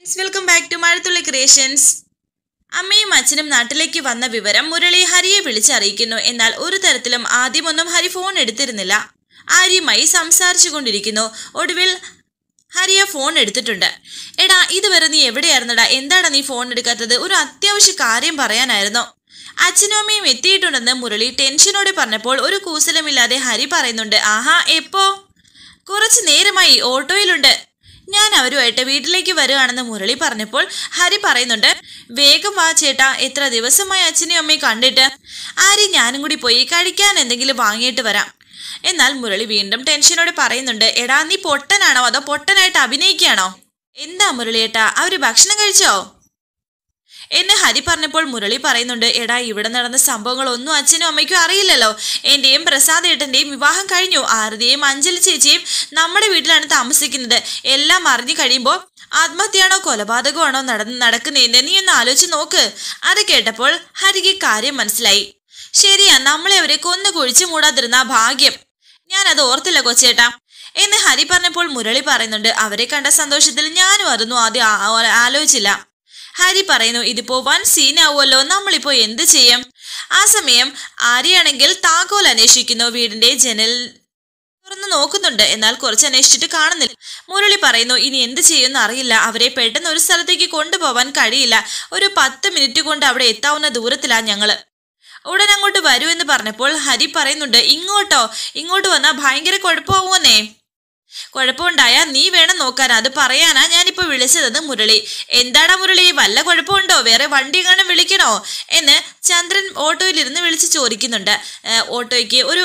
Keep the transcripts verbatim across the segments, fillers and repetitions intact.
Welcome back to Mazhathulli creations. അമ്മയും അച്ഛനും നാട്ടിലേക്ക് വന്ന വിവരം മുരളി ഹരിയെ വിളിച്ചറിയിക്കുന്നു. എന്നാൽ ഒരു തരത്തിലും ആദ്യമൊന്നും ഹരി ഫോൺ എടുത്തിരുന്നില്ല. ആര്യയുമായി സംസാരിച്ചു കൊണ്ടിരിക്കുന്നു. ഒടുവിൽ ഹരിയ ഫോൺ എടുത്തിട്ടുണ്ട്. എടാ, ഇതുവരെ നീ എവിടെയായിരുന്നടാ? എന്താടാ നീ ഫോൺ എടുക്കാത്തത്? ഒരു അത്യാവശ്യ കാര്യം പറയാനായിരുന്നു. അച്ഛനും അമ്മയും എത്തിയിട്ടുണ്ടെന്ന് മുരളി ടെൻഷനോടെ പറഞ്ഞപ്പോൾ ഒരു കൂസലമില്ലാതെ ഹരി പറയുന്നുണ്ട്. ആഹാ, എപ്പോ? കുറച്ചു നേരമായി, ഓട്ടോയിലുണ്ട്. ഞാൻ അവരുമായിട്ട് വീട്ടിലേക്ക് വരുവാണെന്ന് മുരളി പറഞ്ഞപ്പോൾ ഹരി പറയുന്നുണ്ട്, വേഗം വാ ചേട്ടാ, എത്ര ദിവസമായി അച്ഛനെയും അമ്മയും കണ്ടിട്ട്. ആര്യ ഞാനും കൂടി പോയി കഴിക്കാൻ എന്തെങ്കിലും വാങ്ങിയിട്ട് വരാം. എന്നാൽ മുരളി വീണ്ടും ടെൻഷനോടെ പറയുന്നുണ്ട്, എടാ നീ പൊട്ടനാണോ അതോ പൊട്ടനായിട്ട് അഭിനയിക്കുകയാണോ? എന്താ മുരളിയേട്ടാ, അവര് ഭക്ഷണം കഴിച്ചോ എന്ന് ഹരി പറഞ്ഞപ്പോൾ മുരളി പറയുന്നുണ്ട്, എടാ ഇവിടെ നടന്ന സംഭവങ്ങളൊന്നും അച്ഛനും അമ്മയ്ക്കും അറിയില്ലല്ലോ. എന്റെയും പ്രസാദ് ഏട്ടന്റെയും വിവാഹം കഴിഞ്ഞു. ആരതിയെയും അഞ്ജലി ചേച്ചിയും നമ്മുടെ വീട്ടിലാണ് താമസിക്കുന്നത്. എല്ലാം അറിഞ്ഞു കഴിയുമ്പോൾ ആത്മഹത്യയാണോ കൊലപാതകമാണോ നടന്ന് നടക്കുന്നതെന്ന് നീ ഒന്ന് ആലോചിച്ച് നോക്ക്. അത് കേട്ടപ്പോൾ ഹരിക്ക് കാര്യം മനസ്സിലായി. ശരിയാ, നമ്മളെ അവരെ കൊന്നു കുഴിച്ചു മൂടാതിരുന്ന ഭാഗ്യം. ഞാൻ അത് ഓർത്തില്ല കൊച്ചേട്ടാ എന്ന് ഹരി പറഞ്ഞപ്പോൾ മുരളി പറയുന്നുണ്ട്, അവരെ കണ്ട സന്തോഷത്തിൽ ഞാനും അതൊന്നും ആദ്യം ആലോചിച്ചില്ല. ഹരി പറയുന്നു, ഇതിപ്പോ വൻ സീനാവുമല്ലോ, നമ്മളിപ്പോ എന്ത് ചെയ്യും? ആ സമയം ആര്യയാണെങ്കിൽ താക്കോൽ അന്വേഷിക്കുന്നു. വീടിന്റെ ജനൽ തുറന്ന് നോക്കുന്നുണ്ട്. എന്നാൽ കുറച്ച് അന്വേഷിച്ചിട്ട് കാണുന്നില്ല. മുരളി പറയുന്നു, ഇനി എന്ത് ചെയ്യുമെന്ന് അറിയില്ല. അവരെ പെട്ടെന്ന് ഒരു സ്ഥലത്തേക്ക് കൊണ്ടുപോവാൻ കഴിയില്ല. ഒരു പത്ത് മിനിറ്റ് കൊണ്ട് അവിടെ എത്താവുന്ന ദൂരത്തിലാ ഞങ്ങള്. ഉടൻ അങ്ങോട്ട് വരൂ എന്ന് പറഞ്ഞപ്പോൾ ഹരി പറയുന്നുണ്ട്, ഇങ്ങോട്ടോ? ഇങ്ങോട്ട് വന്നാ ഭയങ്കര കുഴപ്പമാവുമെന്നേ. കുഴപ്പമുണ്ടായാ നീ വേണം നോക്കാൻ, അത് പറയാനാ ഞാനിപ്പോ വിളിച്ചതെന്ന് മുരളി. എന്താടാ മുരളി, വല്ല കുഴപ്പമുണ്ടോ? വേറെ വണ്ടി എങ്ങാനും വിളിക്കണോ എന്ന് ചന്ദ്രൻ ഓട്ടോയിലിരുന്ന് വിളിച്ച് ചോദിക്കുന്നുണ്ട്. ഓട്ടോയ്ക്ക് ഒരു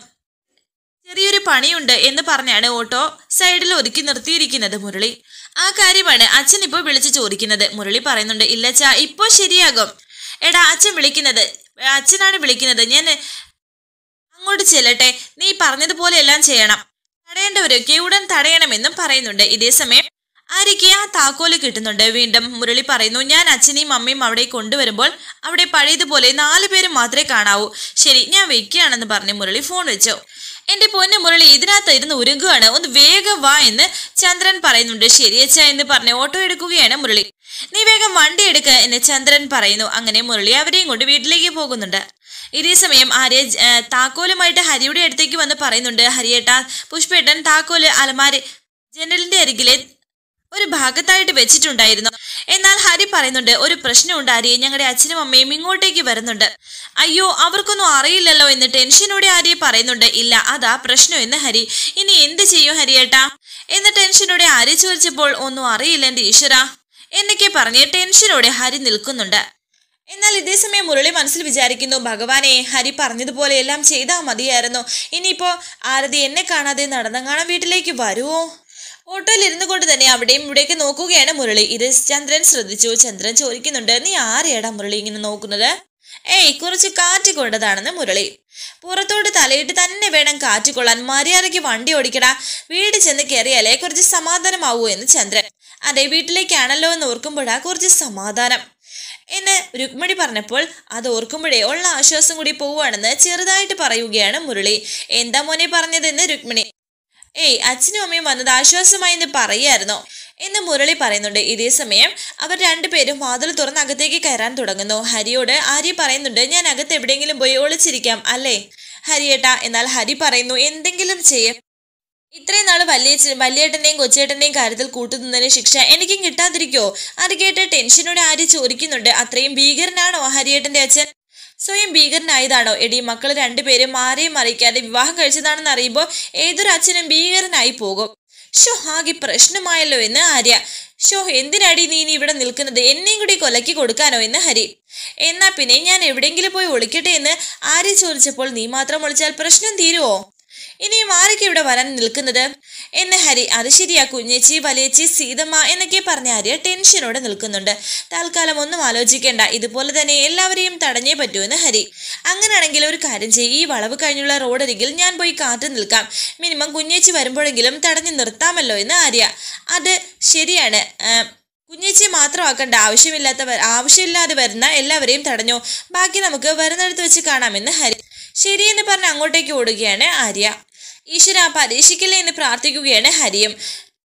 ചെറിയൊരു പണിയുണ്ട് എന്ന് പറഞ്ഞാണ് ഓട്ടോ സൈഡിൽ ഒതുക്കി നിർത്തിയിരിക്കുന്നത് മുരളി. ആ കാര്യമാണ് അച്ഛൻ ഇപ്പോൾ വിളിച്ച് ചോദിക്കുന്നത്. മുരളി പറയുന്നുണ്ട്, ഇല്ലച്ചാ ഇപ്പോ ശരിയാകും. എടാ, അച്ഛൻ വിളിക്കുന്നത് അച്ഛനാണ് വിളിക്കുന്നത്, ഞാൻ അങ്ങോട്ട് ചെല്ലട്ടെ. നീ പറഞ്ഞതുപോലെ എല്ലാം ചെയ്യണം. തടയേണ്ടവരൊക്കെ ഉടൻ തടയണമെന്നും പറയുന്നുണ്ട്. ഇതേസമയം ആര്യയ്ക്ക് ആ താക്കോല് കിട്ടുന്നുണ്ട്. വീണ്ടും മുരളി പറയുന്നു, ഞാൻ അച്ഛനെയും അമ്മയും അവിടെ കൊണ്ടുവരുമ്പോൾ അവിടെ പഴയതുപോലെ നാലു പേര് മാത്രമേ കാണാവൂ. ശരി, ഞാൻ വെക്കുകയാണെന്ന് പറഞ്ഞ് മുരളി ഫോൺ വെച്ചു. എന്റെ പൊന്നു മുരളി, ഇതിനകത്ത് ഇരുന്ന് ഉരുകുകയാണ്, ഒന്ന് വേഗം വാ എന്ന് ചന്ദ്രൻ പറയുന്നുണ്ട്. ശരിയച്ച എന്ന് പറഞ്ഞ് ഓട്ടോ എടുക്കുകയാണ് മുരളി. നീ വേഗം വണ്ടി എടുക്ക എന്ന് ചന്ദ്രൻ പറയുന്നു. അങ്ങനെ മുരളി അവരെയും കൊണ്ട് വീട്ടിലേക്ക് പോകുന്നുണ്ട്. ഇതേ സമയം ആര്യ താക്കോലുമായിട്ട് ഹരിയുടെ അടുത്തേക്ക് വന്ന് പറയുന്നുണ്ട്, ഹരിയേട്ടാ, പുഷ്പേട്ടൻ താക്കോല് അലമാരി ജനലിന്റെ അരികിലെ ഒരു ഭാഗത്തായിട്ട് വെച്ചിട്ടുണ്ടായിരുന്നു. എന്നാൽ ഹരി പറയുന്നുണ്ട്, ഒരു പ്രശ്നമുണ്ട് ആര്യ, ഞങ്ങളുടെ അച്ഛനും അമ്മയും ഇങ്ങോട്ടേക്ക് വരുന്നുണ്ട്. അയ്യോ, അവർക്കൊന്നും അറിയില്ലല്ലോ എന്ന് ടെൻഷനോടെ ആര്യ പറയുന്നുണ്ട്. ഇല്ല, അതാ പ്രശ്നം എന്ന് ഹരി. ഇനി എന്ത് ചെയ്യും ഹരിയേട്ടാ എന്ന് ടെൻഷനോടെ ആര്യ ചോദിച്ചപ്പോൾ ഒന്നും അറിയില്ല എന്റെ ഈശ്വര എന്നൊക്കെ പറഞ്ഞ് ടെൻഷനോടെ ഹരി നിൽക്കുന്നുണ്ട്. എന്നാൽ ഇതേസമയം മുരളി മനസ്സിൽ വിചാരിക്കുന്നു, ഭഗവാനെ, ഹരി പറഞ്ഞതുപോലെ എല്ലാം ചെയ്താൽ മതിയായിരുന്നു. ഇനിയിപ്പോ ആരതി എന്നെ കാണാതെ നടന്നങ്ങാണം വീട്ടിലേക്ക് വരുമോ? ഓട്ടോയിൽ ഇരുന്നു കൊണ്ട് തന്നെ അവിടെയും ഇവിടേക്ക് നോക്കുകയാണ് മുരളി. ഇത് ചന്ദ്രൻ ശ്രദ്ധിച്ചു. ചന്ദ്രൻ ചോദിക്കുന്നുണ്ട്, നീ ആരെയാടാ മുരളി ഇങ്ങനെ നോക്കുന്നത്? ഏയ്, കുറച്ച് കാറ്റ് കൊണ്ടതാണെന്ന് മുരളി. പുറത്തോട്ട് തലയിട്ട് തന്നെ വേണം കാറ്റ് കൊള്ളാൻ. മര്യാദയ്ക്ക് വണ്ടി ഓടിക്കടാ. വീട് ചെന്ന് കയറിയാലേ കുറച്ച് സമാധാനമാവൂ എന്ന് ചന്ദ്രൻ. അതെ, വീട്ടിലേക്കാണല്ലോ എന്ന് ഓർക്കുമ്പോഴാ കുറച്ച് സമാധാനം എന്ന് രുക്മിണി പറഞ്ഞപ്പോൾ അത് ഓർക്കുമ്പോഴേ ഉള്ള ആശ്വാസം കൂടി പോവുകയാണെന്ന് ചെറുതായിട്ട് പറയുകയാണ് മുരളി. എന്താ മോനെ പറഞ്ഞതെന്ന് രുക്മിണി. ഏയ്, അച്ഛനും അമ്മയും വന്നത് ആശ്വാസമായി എന്ന് പറയായിരുന്നോ എന്ന് മുരളി പറയുന്നുണ്ട്. ഇതേ സമയം അവർ രണ്ടുപേരും വാതിൽ തുറന്ന് അകത്തേക്ക് കയറാൻ തുടങ്ങുന്നു. ഹരിയോട് ആര്യ പറയുന്നുണ്ട്, ഞാൻ അകത്ത് എവിടെയെങ്കിലും പോയി ഒളിച്ചിരിക്കാം അല്ലേ ഹരിയേട്ടാ? എന്നാൽ ഹരി പറയുന്നു, എന്തെങ്കിലും ചെയ്യും. ഇത്രയും നാള് വലിയ വലിയേട്ടന്റെയും കൊച്ചേട്ടന്റെയും കാര്യത്തിൽ കൂട്ടുനിന്നതിന് ശിക്ഷ എനിക്കും കിട്ടാതിരിക്കോ? അത് കേട്ട് ടെൻഷനോടെ ആര്യ ചോദിക്കുന്നുണ്ട്, അത്രയും ഭീകരനാണോ ഹരിയേട്ടന്റെ അച്ഛൻ? സ്വയം ഭീകരനായതാണോ? എടി, മക്കള് രണ്ടുപേരും ആരെയും അറിയിക്കാതെ വിവാഹം കഴിച്ചതാണെന്ന് അറിയുമ്പോൾ ഏതൊരു അച്ഛനും ഭീകരനായി പോകും. ഷോ, ആകെ പ്രശ്നമായല്ലോ എന്ന് ആര്യ. ഷോ, എന്തിനാടി നീ ഇനി ഇവിടെ നിൽക്കുന്നത്? എന്നെയും കൂടി കൊലക്കി കൊടുക്കാനോ എന്ന് ഹരി. എന്നാ പിന്നെ ഞാൻ എവിടെയെങ്കിലും പോയി ഒളിക്കട്ടെ എന്ന് ആര്യ ചോദിച്ചപ്പോൾ നീ മാത്രം ഒളിച്ചാൽ പ്രശ്നം തീരുവോ? ഇനിയും ആരൊക്കെ ഇവിടെ വരാൻ നിൽക്കുന്നത് എന്ന് ഹരി. അത് ശരിയാ, കുഞ്ഞേച്ചി, വലിയേച്ചി, സീതമ്മ എന്നൊക്കെ പറഞ്ഞ ആര്യ ടെൻഷനോടെ നിൽക്കുന്നുണ്ട്. തൽക്കാലം ഒന്നും ആലോചിക്കേണ്ട, ഇതുപോലെ തന്നെ എല്ലാവരെയും തടഞ്ഞേ പറ്റൂ എന്ന് ഹരി. അങ്ങനെയാണെങ്കിൽ ഒരു കാര്യം ചെയ്യും, ഈ വളവ് കഴിഞ്ഞുള്ള റോഡരികിൽ ഞാൻ പോയി കാത്തു നിൽക്കാം. മിനിമം കുഞ്ഞേച്ചി വരുമ്പോഴെങ്കിലും തടഞ്ഞു നിർത്താമല്ലോ എന്ന് ആര്യ. അത് ശരിയാണ്, കുഞ്ഞേച്ചി മാത്രമാക്കണ്ട, ആവശ്യമില്ലാത്തവർ ആവശ്യമില്ലാതെ വരുന്ന എല്ലാവരെയും തടഞ്ഞോ, ബാക്കി നമുക്ക് വരുന്നിടത്ത് വെച്ച് കാണാമെന്ന് ഹരി. ശരിയെന്ന് പറഞ്ഞ് അങ്ങോട്ടേക്ക് ഓടുകയാണ് ആര്യ. ഈശ്വര, പരീക്ഷിക്കില്ലേ എന്ന് പ്രാർത്ഥിക്കുകയാണ് ഹരിയും.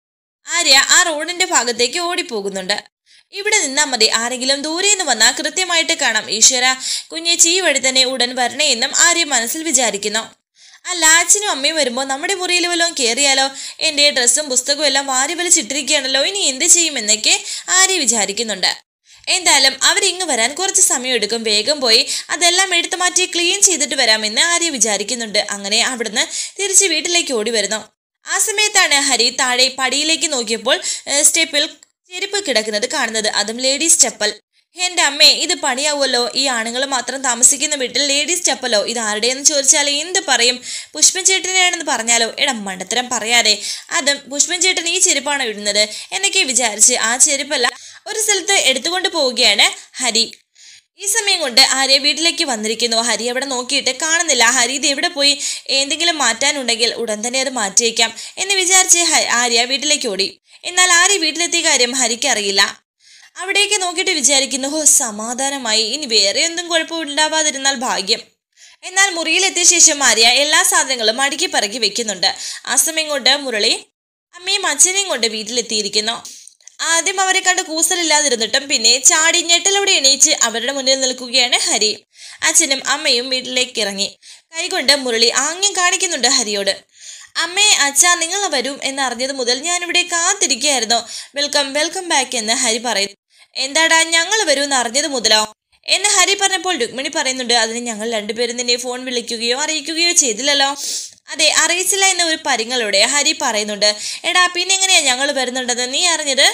ആര്യ ആ റോഡിന്റെ ഭാഗത്തേക്ക് ഓടിപ്പോകുന്നുണ്ട്. ഇവിടെ നിന്നാ മതി, ആരെങ്കിലും ദൂരെ നിന്ന് വന്നാൽ കൃത്യമായിട്ട് കാണാം. ഈശ്വര, കുഞ്ഞേച്ചി ഈ വഴി തന്നെ ഉടൻ വരണേ എന്നും ആര്യ മനസ്സിൽ വിചാരിക്കുന്നു. അല്ല, അച്ഛനും അമ്മയും വരുമ്പോൾ നമ്മുടെ മുറിയിൽ വല്ലതും കയറിയാലോ? എൻ്റെ ഡ്രസ്സും പുസ്തകവും എല്ലാം വാരി വലിച്ചിട്ടിരിക്കുകയാണല്ലോ, ഇനി എന്ത് ചെയ്യുമെന്നൊക്കെ ആര്യ വിചാരിക്കുന്നുണ്ട്. എന്തായാലും അവരിങ്ങ് വരാൻ കുറച്ച് സമയം എടുക്കും. വേഗം പോയി അതെല്ലാം എടുത്തു മാറ്റി ക്ലീൻ ചെയ്തിട്ട് വരാമെന്ന് ആര്യ വിചാരിക്കുന്നുണ്ട്. അങ്ങനെ അവിടുന്ന് തിരിച്ച് വീട്ടിലേക്ക് ഓടി വരുന്നു. ആ സമയത്താണ് ഹരി താഴെ പടിയിലേക്ക് നോക്കിയപ്പോൾ സ്റ്റെപ്പിൽ ചെരുപ്പ് കിടക്കുന്നത് കാണുന്നത്. അതും ലേഡീസ് ചപ്പൽ. എൻ്റെ അമ്മേ, ഇത് പണിയാവുമല്ലോ. ഈ ആണുങ്ങൾ മാത്രം താമസിക്കുന്ന വീട്ടിൽ ലേഡീസ് ചപ്പലോ? ഇത് ആരുടെയെന്ന് ചോദിച്ചാൽ എന്ത് പറയും? പുഷ്പൻ ചേട്ടനെയാണെന്ന് പറഞ്ഞാലോ? എടാ മണ്ടത്തരം പറയാതെ. അതും പുഷ്പൻ ചേട്ടൻ ഈ ചെരുപ്പാണോ ഇടുന്നത് എന്നൊക്കെ വിചാരിച്ച് ആ ചെരുപ്പല്ല ഒരു സ്ഥലത്ത് എടുത്തുകൊണ്ട് പോവുകയാണ് ഹരി. ഈ സമയം കൊണ്ട് ആര്യ വീട്ടിലേക്ക് വന്നിരിക്കുന്നു. ഹരി അവിടെ നോക്കിയിട്ട് കാണുന്നില്ല. ഹരി ഇത് എവിടെ പോയി? എന്തെങ്കിലും മാറ്റാനുണ്ടെങ്കിൽ ഉടൻ തന്നെ അത് മാറ്റിയേക്കാം എന്ന് വിചാരിച്ച് ആര്യ വീട്ടിലേക്ക് ഓടി. എന്നാൽ ആര്യ വീട്ടിലെത്തിയ കാര്യം ഹരിക്ക് അറിയില്ല. അവിടേക്ക് നോക്കിയിട്ട് വിചാരിക്കുന്നു, ഹോ സമാധാനമായി, ഇനി വേറെ ഒന്നും കുഴപ്പമുണ്ടാവാതിരുന്നാൽ ഭാഗ്യം. എന്നാൽ മുറിയിലെത്തിയ ശേഷം ആര്യ എല്ലാ സാധനങ്ങളും അടുക്കി പറക്കി വെക്കുന്നുണ്ട്. ആ സമയം കൊണ്ട് മുരളി അമ്മയും അച്ഛനെയും കൊണ്ട് വീട്ടിലെത്തിയിരിക്കുന്നു. ആദ്യം അവരെ കണ്ട് കൂസലില്ലാതിരുന്നിട്ടും പിന്നെ ചാടി ഞെട്ടലോടെ എണീച്ച് അവരുടെ മുന്നിൽ നിൽക്കുകയാണ് ഹരി. അച്ഛനും അമ്മയും വീട്ടിലേക്ക് ഇറങ്ങി. കൈകൊണ്ട് മുരളി ആംഗ്യം കാണിക്കുന്നുണ്ട് ഹരിയോട്. അമ്മേ, അച്ഛാ, നിങ്ങൾ വരും എന്നറിഞ്ഞത് മുതൽ ഞാനിവിടെ കാത്തിരിക്കുകയായിരുന്നു. വെൽക്കം വെൽക്കം ബാക്ക് എന്ന് ഹരി പറയുന്നു. എന്താടാ ഞങ്ങൾ വരും എന്ന് അറിഞ്ഞത് മുതലോ എന്ന് ഹരി പറഞ്ഞപ്പോൾ രുക്മിണി പറയുന്നുണ്ട്, അതിന് ഞങ്ങൾ രണ്ടുപേരും നിന്നെ ഫോൺ വിളിക്കുകയോ അറിയിക്കുകയോ ചെയ്തില്ലല്ലോ. അതെ, അറിയിച്ചില്ല എന്ന ഒരു പരിങ്ങളോടെ ഹരി പറയുന്നുണ്ട്. എടാ പിന്നെ എങ്ങനെയാ ഞങ്ങൾ വരുന്നുണ്ടെന്ന് നീ അറിഞ്ഞത്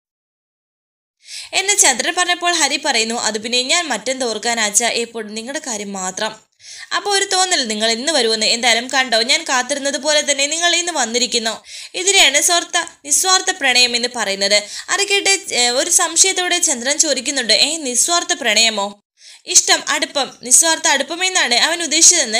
എന്ന് ചന്ദ്രൻ പറഞ്ഞപ്പോൾ ഹരി പറയുന്നു, അത് പിന്നെ ഞാൻ മറ്റെന്തോർക്കാനാച്ച, എപ്പോഴും നിങ്ങളുടെ കാര്യം മാത്രം. അപ്പോൾ ഒരു തോന്നൽ നിങ്ങൾ ഇന്ന് വരുമെന്ന്. എന്തായാലും കണ്ടോ, ഞാൻ കാത്തിരുന്നത് പോലെ തന്നെ നിങ്ങൾ ഇന്ന് വന്നിരിക്കുന്നു. ഇതിനെയാണ് സ്വാർത്ഥ നിസ്വാർത്ഥ പ്രണയം എന്ന് പറയുന്നത്. അത് കേട്ട് ഒരു സംശയത്തോടെ ചന്ദ്രൻ ചോദിക്കുന്നുണ്ട്, ഏ നിസ്വാർത്ഥ പ്രണയമോ? ഇഷ്ടം, അടുപ്പം, നിസ്വാർത്ഥ അടുപ്പമെന്നാണ് അവൻ ഉദ്ദേശിച്ചതെന്ന്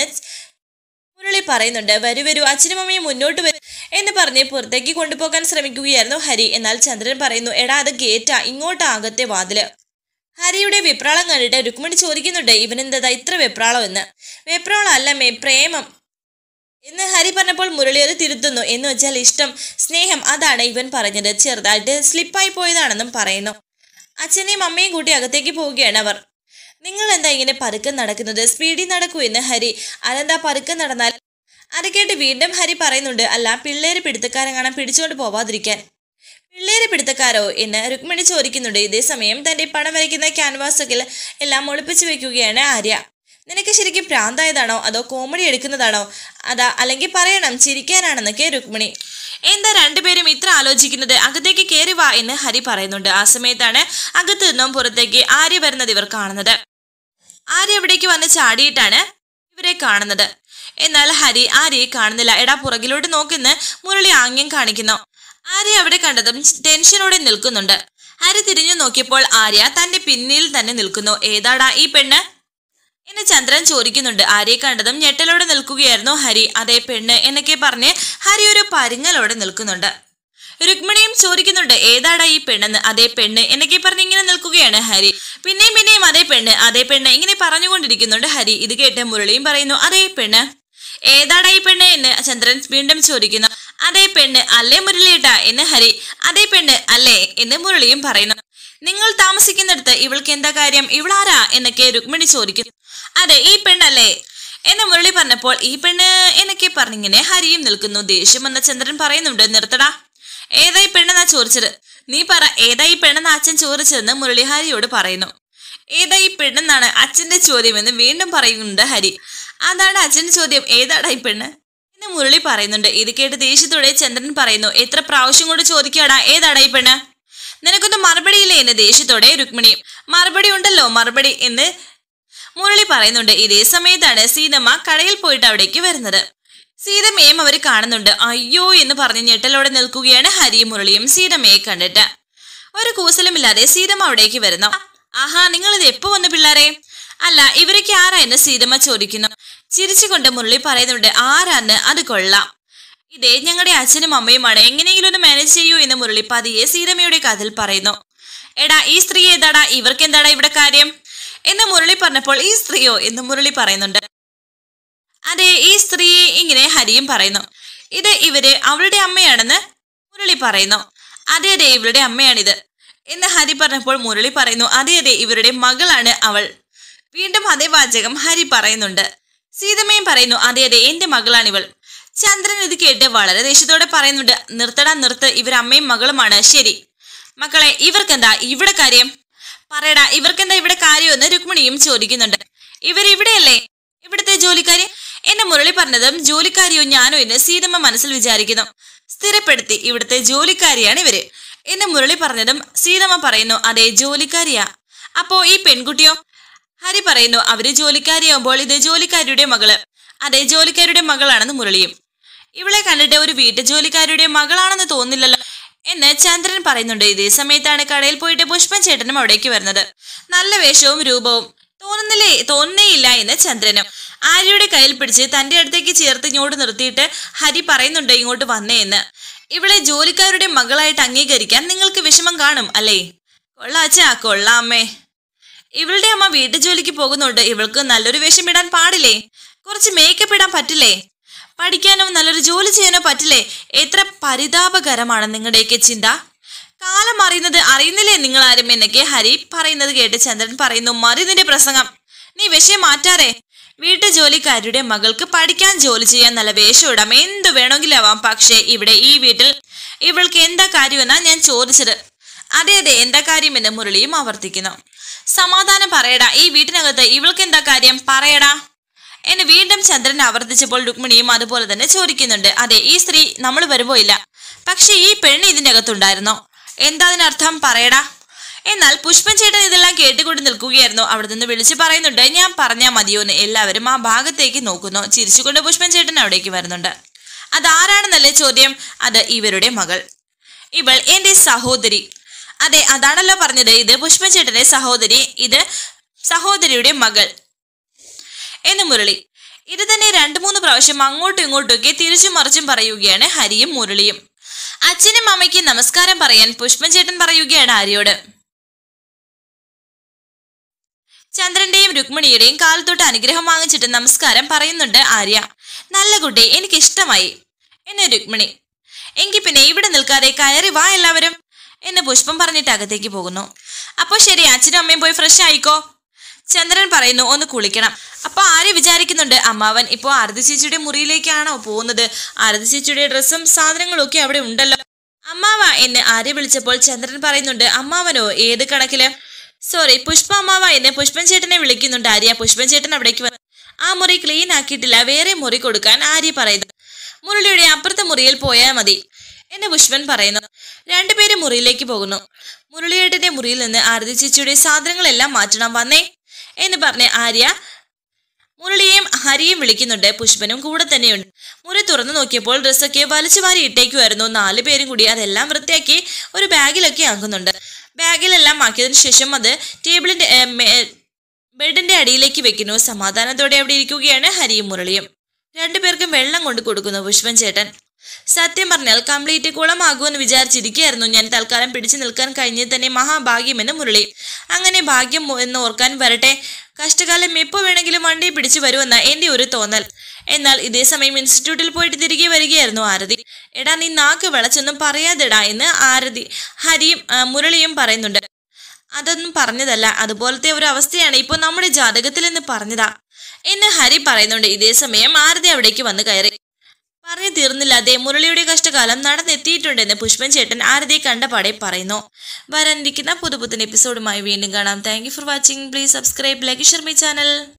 മുരളി പറയുന്നുണ്ട്. വരൂ വരൂ, അച്ഛനും അമ്മയും മുന്നോട്ട് വരും എന്ന് പറഞ്ഞ് പുറത്തേക്ക് കൊണ്ടുപോകാൻ ശ്രമിക്കുകയായിരുന്നു ഹരി. എന്നാൽ ചന്ദ്രൻ പറയുന്നു, എടാ അത് ഗേറ്റാ, ഇങ്ങോട്ടാ അകത്തെ വാതില്. ഹരിയുടെ വെപ്രാളം കണ്ടിട്ട് രുക്മിണി ചോദിക്കുന്നുണ്ട്, ഇവനെന്താ ഇത്ര വെപ്രാളം എന്ന്. വെപ്രാളം അല്ലമ്മേ, പ്രേമം എന്ന് ഹരി പറഞ്ഞപ്പോൾ മുരളി അത് തിരുത്തുന്നു. എന്ന് വെച്ചാൽ ഇഷ്ടം, സ്നേഹം, അതാണ് ഇവൻ പറഞ്ഞത്. ചെറുതായിട്ട് സ്ലിപ്പായി പോയതാണെന്നും പറയുന്നു. അച്ഛനെയും അമ്മയും കൂട്ടി അകത്തേക്ക് പോവുകയാണ് അവർ. നിങ്ങൾ എന്താ ഇങ്ങനെ പതുക്കെ നടക്കുന്നത്? സ്പീഡിൽ നടക്കൂ എന്ന് ഹരി. അതെന്താ പതുക്കെ നടന്നാൽ? അത് കേട്ട് വീണ്ടും ഹരി പറയുന്നുണ്ട്, അല്ല പിള്ളേര് പിടുത്തക്കാരെ കാണാൻ പിടിച്ചുകൊണ്ട് പോവാതിരിക്കാൻ. പിള്ളേര് പിടുത്തക്കാരോ എന്ന് രുക്മിണി ചോദിക്കുന്നുണ്ട്. ഇതേസമയം തന്റെ പടം വരയ്ക്കുന്ന ക്യാൻവാസൊക്കെ എല്ലാം ഒളിപ്പിച്ചു വെക്കുകയാണ് ആര്യ. നിനക്ക് ശരിക്കും പ്രാന്തായതാണോ അതോ കോമഡി എടുക്കുന്നതാണോ? അതാ അല്ലെങ്കിൽ പറയണം ചിരിക്കാനാണെന്നൊക്കെ രുക്മിണി. എന്താ രണ്ടുപേരും ഇത്ര ആലോചിക്കുന്നത്? അകത്തേക്ക് കയറി വാ എന്ന് ഹരി പറയുന്നുണ്ട്. ആ സമയത്താണ് അകത്ത് നിന്നും പുറത്തേക്ക് ആര്യ വരുന്നത് ഇവർ കാണുന്നത്. ആര്യ അവിടേക്ക് വന്ന് ചാടിയിട്ടാണ് ഇവരെ കാണുന്നത്. എന്നാൽ ഹരി ആര്യയെ കാണുന്നില്ല. എടാ പുറകിലോട്ട് നോക്കുന്ന മുരളി ആംഗ്യം കാണിക്കുന്നു. ആര്യ അവിടെ കണ്ടതും ടെൻഷനോടെ നിൽക്കുന്നുണ്ട്. ഹരി തിരിഞ്ഞു നോക്കിയപ്പോൾ ആര്യ തന്റെ പിന്നിൽ തന്നെ നിൽക്കുന്നു. ഏതാടാ ഈ പെണ്ണ് എന്ന് ചന്ദ്രൻ ചോദിക്കുന്നുണ്ട്. ആര്യയെ കണ്ടതും ഞെട്ടലോടെ നിൽക്കുകയായിരുന്നു ഹരി. അതേ പെണ്ണ് എന്നൊക്കെ പറഞ്ഞ് ഹരി ഒരു പരിങ്ങലോടെ നിൽക്കുന്നുണ്ട്. രുക്മിണിയും ചോദിക്കുന്നുണ്ട്, ഏതാടാ ഈ പെണ്ണെന്ന്. അതേ പെണ്ണ് എന്നൊക്കെ പറഞ്ഞ് ഇങ്ങനെ നിൽക്കുകയാണ് ഹരി. പിന്നെയും പിന്നെയും അതേ പെണ്ണ് അതേ പെണ്ണ് ഇങ്ങനെ പറഞ്ഞുകൊണ്ടിരിക്കുന്നുണ്ട് ഹരി. ഇത് കേട്ട് മുരളിയും പറയുന്നു, അതേ പെണ്ണ്. ഏതാടാ ഈ പെണ്ണ് എന്ന് ചന്ദ്രൻ വീണ്ടും ചോദിക്കുന്നു. അതേ പെണ്ണ് അല്ലേ മുരളിയേട്ടാ എന്ന് ഹരി. അതേ പെണ്ണ് അല്ലേ എന്ന് മുരളിയും പറയുന്നു. നിങ്ങൾ താമസിക്കുന്നിടത്ത് ഇവൾക്ക് എന്താ കാര്യം? ഇവളാരാ എന്നൊക്കെ രുക്മിണി ചോദിക്കുന്നു. അതെ ഈ പെണ്ണല്ലേ എന്ന് മുരളി പറഞ്ഞപ്പോൾ ഈ പെണ്ണ് എന്നൊക്കെ പറഞ്ഞിങ്ങനെ ഹരിയും നിൽക്കുന്നു. ദേഷ്യം വന്ന ചന്ദ്രൻ പറയുന്നുണ്ട്, നിർത്തടാ, ഏതാ ഈ പെണ്ണെന്നാ ചോദിച്ചത്? നീ പറ, ഏതാ ഈ പെണ്ണെന്ന് അച്ഛൻ ചോദിച്ചതെന്ന് മുരളി ഹരിയോട് പറയുന്നു. ഏതാ ഈ പെണ്ണെന്നാണ് അച്ഛന്റെ ചോദ്യം എന്ന് വീണ്ടും പറയുന്നുണ്ട് ഹരി. അതാണ് അച്ഛന്റെ ചോദ്യം, ഏതാടാ ഈ പെണ്ണ് എന്ന് മുരളി പറയുന്നുണ്ട്. ഇത് കേട്ട് ദേഷ്യത്തോടെ ചന്ദ്രൻ പറയുന്നു, എത്ര പ്രാവശ്യം കൊണ്ട് ചോദിക്കാടാ ഏതാടാ ഈ പെണ്ണ്? നിനക്കൊന്നും മറുപടിയില്ലേ എന്ന് ദേഷ്യത്തോടെ രുക്മിണി. മറുപടി ഉണ്ടല്ലോ മറുപടി എന്ന് മുരളി പറയുന്നുണ്ട്. ഇതേ സമയത്താണ് സീതമ്മ കടയിൽ പോയിട്ട് അവിടേക്ക് വരുന്നത്. സീതമ്മയും അവർ കാണുന്നുണ്ട്. അയ്യോ എന്ന് പറഞ്ഞ് ഞെട്ടലോടെ നിൽക്കുകയാണ് ഹരിയും മുരളിയും സീതമ്മയെ കണ്ടിട്ട്. ഒരു കൂസലുമില്ലാതെ സീതമ്മ അവിടേക്ക് വരുന്നു. ആഹാ, നിങ്ങൾ ഇത് എപ്പോ വന്നു പിള്ളേരെ? അല്ല ഇവരൊക്കെ ആരാ എന്ന് സീതമ്മ ചോദിക്കുന്നു. ചിരിച്ചുകൊണ്ട് മുരളി പറയുന്നുണ്ട്, ആരാന്ന്? അത് കൊള്ളാം, ഇതേ ഞങ്ങളുടെ അച്ഛനും അമ്മയുമാണ്, എങ്ങനെയെങ്കിലും ഒന്ന് മാനേജ് ചെയ്യൂ എന്ന് മുരളി പതിയെ സീതമ്മയുടെ കഥയിൽ പറയുന്നു. എടാ ഈ സ്ത്രീ ഏതാടാ? ഇവർക്ക് എന്താടാ ഇവിടെ കാര്യം എന്ന് മുരളി പറഞ്ഞപ്പോൾ ഈ സ്ത്രീയോ എന്ന് മുരളി പറയുന്നുണ്ട്. അതെ ഈ സ്ത്രീ ഇങ്ങനെ ഹരിയും പറയുന്നു. ഇത് ഇവര് അവളുടെ അമ്മയാണെന്ന് മുരളി പറയുന്നു. അതെ അതെ ഇവരുടെ അമ്മയാണിത് എന്ന് ഹരി പറഞ്ഞപ്പോൾ മുരളി പറയുന്നു അതെ അതെ ഇവരുടെ മകളാണ് അവൾ. വീണ്ടും അതേ വാചകം ഹരി പറയുന്നുണ്ട്. സീതമ്മയും പറയുന്നു അതെ അതെ എന്റെ മകളാണിവൾ. ചന്ദ്രൻ ഇത് കേട്ട് വളരെ ദേഷ്യത്തോടെ പറയുന്നുണ്ട് നിർത്തടാ നിർത്ത്, ഇവരമ്മയും മകളുമാണ്. ശരി മക്കളെ ഇവർക്കെന്താ ഇവിടെ കാര്യം പറയടാ, ഇവർക്കെന്താ ഇവിടെ കാര്യമെന്ന് രുക്മിണിയും ചോദിക്കുന്നുണ്ട്. ഇവരിവിടെയല്ലേ ഇവിടുത്തെ ജോലിക്കാരി എന്നെ മുരളി പറഞ്ഞതും ജോലിക്കാരിയോ ഞാനോ എന്ന് സീതമ്മ മനസ്സിൽ വിചാരിക്കുന്നു. സ്ഥിരപ്പെടുത്തി ഇവിടുത്തെ ജോലിക്കാരിയാണ് ഇവര് എന്ന് മുരളി പറഞ്ഞതും സീതമ്മ പറയുന്നു അതെ ജോലിക്കാരിയാ. അപ്പോ ഈ പെൺകുട്ടിയോ? ഹരി പറയുന്നു അവര് ജോലിക്കാരിയാകുമ്പോൾ ഇത് ജോലിക്കാരിയുടെ മകള്. അതെ ജോലിക്കാരുടെ മകളാണെന്ന് മുരളിയും. ഇവളെ കണ്ടിട്ട് ഒരു വീട്ടു ജോലിക്കാരുടെ മകളാണെന്ന് തോന്നില്ലല്ലോ എന്ന് ചന്ദ്രൻ പറയുന്നുണ്ട്. ഇതേ സമയത്താണ് കടയിൽ പോയിട്ട് പുഷ്പൻ ചേട്ടനും അവിടേക്ക് വരുന്നത്. നല്ല വേഷവും രൂപവും തോന്നുന്നില്ലേ തോന്നുന്നേയില്ല എന്ന് ചന്ദ്രനും. ആര്യയുടെ കയ്യിൽ പിടിച്ച് തന്റെ അടുത്തേക്ക് ചേർത്ത് ഇങ്ങോട്ട് നിർത്തിയിട്ട് ഹരി പറയുന്നുണ്ട് ഇങ്ങോട്ട് വന്നേ എന്ന്. ഇവളെ ജോലിക്കാരുടെ മകളായിട്ട് അംഗീകരിക്കാൻ നിങ്ങൾക്ക് വിഷമം കാണും അല്ലേ? കൊള്ളാച്ചാ കൊള്ളാമ്മേ. ഇവളുടെ അമ്മ വീട്ടു ജോലിക്ക് പോകുന്നുണ്ട്, ഇവൾക്ക് നല്ലൊരു വേഷം ഇടാൻ പാടില്ലേ? കുറച്ച് മേക്കപ്പ് ഇടാൻ പറ്റില്ലേ? പഠിക്കാനോ നല്ലൊരു ജോലി ചെയ്യാനോ പറ്റില്ലേ? എത്ര പരിതാപകരമാണ് നിങ്ങളുടെയൊക്കെ ചിന്ത. കാലം അറിയുന്നത് അറിയുന്നില്ലേ നിങ്ങൾ ആരും എന്നൊക്കെ ഹരി പറയുന്നത് കേട്ട് ചന്ദ്രൻ പറയുന്നു മറി നിന്റെ പ്രസംഗം, നീ വിഷയം മാറ്റാറേ. വീട്ടു ജോലിക്കാരുടെ മകൾക്ക് പഠിക്കാൻ ജോലി ചെയ്യാൻ നല്ല വേഷം ഇടാം, എന്തു വേണമെങ്കിലും ആവാം. പക്ഷേ ഇവിടെ ഈ വീട്ടിൽ ഇവൾക്ക് എന്താ കാര്യമെന്നാ ഞാൻ ചോദിച്ചത്. അതെ അതെ എന്താ കാര്യമെന്ന് മുരളിയും ആവർത്തിക്കുന്നു. സമാധാനം പറയടാ, ഈ വീട്ടിനകത്ത് ഇവൾക്ക് എന്താ കാര്യം പറയടാ എന്ന് വീണ്ടും ചന്ദ്രൻ ആവർത്തിച്ചപ്പോൾ രുക്മിണിയും അതുപോലെ തന്നെ ചോദിക്കുന്നുണ്ട്. അതെ ഈ സ്ത്രീ നമ്മൾ വരുമ്പോ ഇല്ല, പക്ഷെ ഈ പെണ്ണ് ഇതിന്റെ അകത്തുണ്ടായിരുന്നോ? എന്താ അതിനർത്ഥം പറയടാ. എന്നാൽ പുഷ്പൻ ചേട്ടൻ ഇതെല്ലാം കേട്ടുകൊണ്ട് നിൽക്കുകയായിരുന്നു. അവിടെ നിന്ന് വിളിച്ചു പറയുന്നുണ്ട് ഞാൻ പറഞ്ഞാൽ മതിയോന്ന്. എല്ലാവരും ആ ഭാഗത്തേക്ക് നോക്കുന്നു. ചിരിച്ചുകൊണ്ട് പുഷ്പൻ ചേട്ടൻ അവിടേക്ക് വരുന്നുണ്ട്. അതാരാണെന്നല്ലേ ചോദ്യം? അത് ഇവരുടെ മകൾ, ഇവൾ എന്റെ സഹോദരി. അതെ അതാണല്ലോ പറഞ്ഞത്, ഇത് പുഷ്പൻ ചേട്ടന്റെ സഹോദരി, ഇത് സഹോദരിയുടെ മകൾ എന്ന് മുരളി. ഇത് തന്നെ രണ്ടു മൂന്ന് പ്രാവശ്യം അങ്ങോട്ടും ഇങ്ങോട്ടുമൊക്കെ തിരിച്ചും മറിച്ചും പറയുകയാണ് ഹരിയും മുരളിയും. അച്ഛനും അമ്മയ്ക്ക് നമസ്കാരം പറയാൻ പുഷ്പൻ ചേട്ടൻ പറയുകയാണ് ആര്യയോട്. ചന്ദ്രന്റെയും രുക്മിണിയുടെയും കാലത്തൊട്ട് അനുഗ്രഹം വാങ്ങിച്ചിട്ട് നമസ്കാരം പറയുന്നുണ്ട് ആര്യ. നല്ല കുട്ടി, എനിക്ക് ഇഷ്ടമായി എന്ന് രുക്മിണി. എങ്കിൽ പിന്നെ ഇവിടെ നിൽക്കാതെ കയറി വാ എല്ലാവരും എന്ന് പുഷ്പം പറഞ്ഞിട്ട് അകത്തേക്ക് പോകുന്നു. അപ്പൊ ശരി അച്ഛനും അമ്മയും പോയി ഫ്രഷ് ആയിക്കോ. ചന്ദ്രൻ പറയുന്നു ഒന്ന് കുളിക്കണം. അപ്പൊ ആര്യ വിചാരിക്കുന്നുണ്ട് അമ്മാവൻ ഇപ്പോ ആരതി ചേച്ചിയുടെ മുറിയിലേക്കാണോ പോകുന്നത്? ആരതി ചേച്ചിയുടെ ഡ്രസ്സും സാധനങ്ങളും ഒക്കെ അവിടെ ഉണ്ടല്ലോ. അമ്മാവ എന്ന് ആര്യ വിളിച്ചപ്പോൾ ചന്ദ്രൻ പറയുന്നുണ്ട് അമ്മാവനോ? ഏത് കണക്കില്? സോറി പുഷ്പ അമ്മാവ എന്ന് പുഷ്പൻ ചേട്ടനെ വിളിക്കുന്നുണ്ട് ആര്യ. പുഷ്പൻ ചേട്ടൻ അവിടേക്ക് വന്നു. ആ മുറി ക്ലീൻ ആക്കിയിട്ടില്ല, വേറെ മുറി കൊടുക്കാൻ ആര്യ പറയുന്നു. മുരളിയുടെ അപ്പുറത്തെ മുറിയിൽ പോയാൽ മതി എന്ന് പുഷ്പൻ പറയുന്നു. രണ്ടുപേരും മുറിയിലേക്ക് പോകുന്നു. മുരളിയേട്ടന്റെ മുറിയിൽ നിന്ന് ആരതി ചേച്ചിയുടെ സാധനങ്ങളെല്ലാം മാറ്റണം, വന്നേ എന്ന് പറഞ്ഞ് ആര്യ മുരളിയെയും ഹരിയും വിളിക്കുന്നുണ്ട്. പുഷ്പനും കൂടെ തന്നെയുണ്ട്. മുറി തുറന്നു നോക്കിയപ്പോൾ ഡ്രസ്സൊക്കെ വലിച്ചു വാരി ഇട്ടേക്കുമായിരുന്നു. നാലു പേരും കൂടി അതെല്ലാം വൃത്തിയാക്കി ഒരു ബാഗിലൊക്കെ ആക്കുന്നുണ്ട്. ബാഗിലെല്ലാം ആക്കിയതിനു ശേഷം അത് ടേബിളിന്റെ ബെഡിന്റെ അടിയിലേക്ക് വെക്കുന്നു. സമാധാനത്തോടെ അവിടെ ഇരിക്കുകയാണ് ഹരിയും മുരളിയും. രണ്ടുപേർക്കും വെള്ളം കൊണ്ട് കൊടുക്കുന്നു പുഷ്പൻ ചേട്ടൻ. സത്യം പറഞ്ഞാൽ കംപ്ലീറ്റ് കുളമാകുമെന്ന് വിചാരിച്ചിരിക്കുകയായിരുന്നു ഞാൻ. തൽക്കാലം പിടിച്ചു നിൽക്കാൻ കഴിഞ്ഞത് തന്നെ മഹാഭാഗ്യമെന്ന് മുരളി. അങ്ങനെ ഭാഗ്യം എന്ന് ഓർക്കാൻ വരട്ടെ. കഷ്ടകാലം എപ്പോ വേണമെങ്കിലും വണ്ടി പിടിച്ചു വരുമെന്ന എന്റെ ഒരു തോന്നൽ. എന്നാൽ ഇതേ സമയം ഇൻസ്റ്റിറ്റ്യൂട്ടിൽ പോയിട്ട് തിരികെ വരികയായിരുന്നു ആരതി. എടാ നീ നാക്ക് വിളച്ചൊന്നും പറയാതെടാ എന്ന് ആരതി ഹരിയും മുരളിയും പറയുന്നുണ്ട്. അതൊന്നും പറഞ്ഞതല്ല, അതുപോലത്തെ ഒരു അവസ്ഥയാണ് ഇപ്പൊ നമ്മുടെ ജാതകത്തിൽ എന്ന് പറഞ്ഞതാ എന്ന് ഹരി പറയുന്നുണ്ട്. ഇതേ സമയം ആരതി അവിടേക്ക് വന്ന് കയറി. പറഞ്ഞു തീർന്നില്ല, അതേ മുരളിയുടെ കഷ്ടകാലം നടന്നെത്തിയിട്ടുണ്ടെന്ന് പുഷ്പൻ ചേട്ടൻ ആരതിയെ കണ്ടപാടെ പറയുന്നു. വരാനിരിക്കുന്ന പുതുപുത്തൻ എപ്പിസോഡുമായി വീണ്ടും കാണാം. Thank you for watching. Please subscribe, like, share my channel.